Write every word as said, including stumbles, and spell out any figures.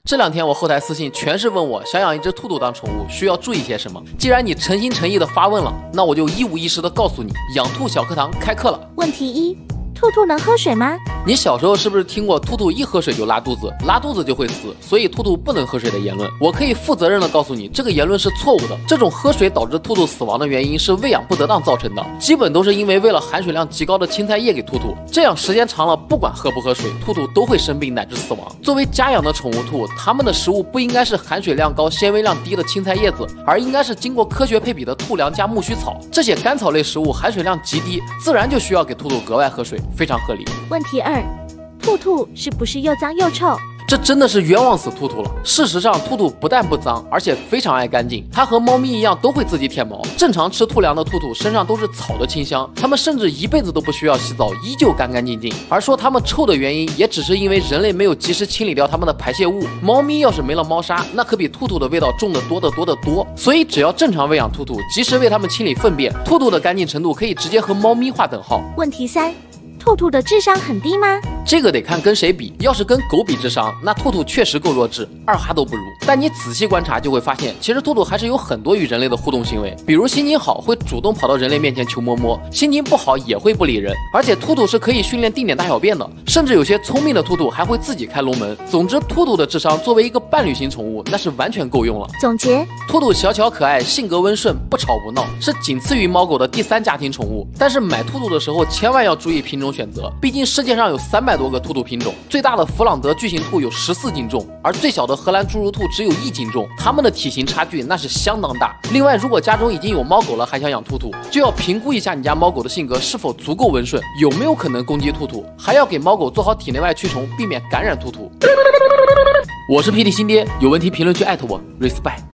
这两天我后台私信全是问我想养一只兔兔当宠物需要注意些什么。既然你诚心诚意的发问了，那我就一五一十的告诉你，养兔小课堂开课了。 问题一：兔兔能喝水吗？ 你小时候是不是听过兔兔一喝水就拉肚子，拉肚子就会死，所以兔兔不能喝水的言论？我可以负责任的告诉你，这个言论是错误的。这种喝水导致兔兔死亡的原因是喂养不得当造成的，基本都是因为喂了含水量极高的青菜叶给兔兔，这样时间长了，不管喝不喝水，兔兔都会生病乃至死亡。作为家养的宠物兔，它们的食物不应该是含水量高、纤维量低的青菜叶子，而应该是经过科学配比的兔粮加苜蓿草。这些干草类食物含水量极低，自然就需要给兔兔格外喝水，非常合理。 问题二：兔兔是不是又脏又臭？ 这真的是冤枉死兔兔了。事实上，兔兔不但不脏，而且非常爱干净。它和猫咪一样，都会自己舔毛。正常吃兔粮的兔兔身上都是草的清香，它们甚至一辈子都不需要洗澡，依旧干干净净。而说它们臭的原因，也只是因为人类没有及时清理掉它们的排泄物。猫咪要是没了猫砂，那可比兔兔的味道重得多得多得多。所以，只要正常喂养兔兔，及时为它们清理粪便，兔兔的干净程度可以直接和猫咪划等号。 问题三：兔兔的智商很低吗？ 这个得看跟谁比，要是跟狗比智商，那兔兔确实够弱智，二哈都不如。但你仔细观察就会发现，其实兔兔还是有很多与人类的互动行为，比如心情好会主动跑到人类面前求摸摸，心情不好也会不理人。而且兔兔是可以训练定点大小便的，甚至有些聪明的兔兔还会自己开笼门。总之，兔兔的智商作为一个伴侣型宠物，那是完全够用了。 总结： 兔兔小巧可爱，性格温顺，不吵不闹，是仅次于猫狗的第三家庭宠物。但是买兔兔的时候千万要注意品种选择，毕竟世界上有三百多个兔兔品种。最大的弗朗德巨型兔有十四斤重，而最小的荷兰侏儒兔只有一斤重，它们的体型差距那是相当大。另外，如果家中已经有猫狗了，还想养兔兔，就要评估一下你家猫狗的性格是否足够温顺，有没有可能攻击兔兔，还要给猫狗做好体内外驱虫，避免感染兔兔。我是 P D 新爹，有问题评论区艾特我 ，respect。